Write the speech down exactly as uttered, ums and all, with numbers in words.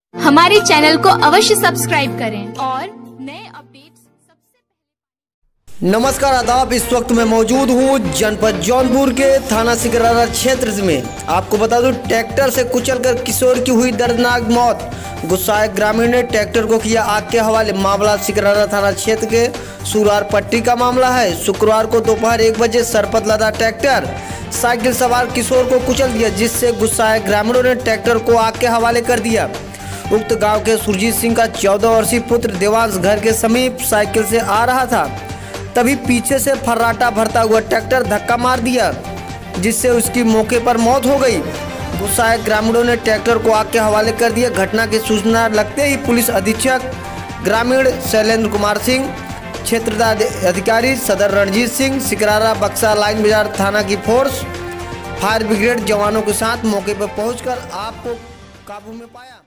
हमारे चैनल को अवश्य सब्सक्राइब करें और नए अपडेट्स सबसे। नमस्कार आदाब, इस वक्त मैं मौजूद हूँ जनपद जौनपुर के थाना सिकरारा क्षेत्र में। आपको बता दूं, ट्रैक्टर से कुचलकर किशोर की हुई दर्दनाक मौत। गुस्साए ग्रामीण ने ट्रैक्टर को किया आग के हवाले। मामला सिकरारा थाना क्षेत्र के सुरार पट्टी का मामला है। शुक्रवार को दोपहर एक बजे सरपत लदा ट्रैक्टर साइकिल सवार किशोर को कुचल दिया, जिससे गुस्साए ग्रामीणों ने ट्रैक्टर को आग के हवाले कर दिया। उक्त गांव के सुरजीत सिंह का चौदह वर्षीय पुत्र देवांश घर के समीप साइकिल से आ रहा था, तभी पीछे से फर्राटा भरता हुआ ट्रैक्टर धक्का मार दिया, जिससे उसकी मौके पर मौत हो गई। गुस्साए ग्रामीणों ने ट्रैक्टर को आग के हवाले कर दिया। घटना की सूचना लगते ही पुलिस अधीक्षक ग्रामीण शैलेंद्र कुमार सिंह, क्षेत्र अधिकारी सदर रणजीत सिंह, सिकरारा बक्सा लाइन बाजार थाना की फोर्स फायर ब्रिगेड जवानों के साथ मौके पर पहुंचकर आग को काबू में पाया।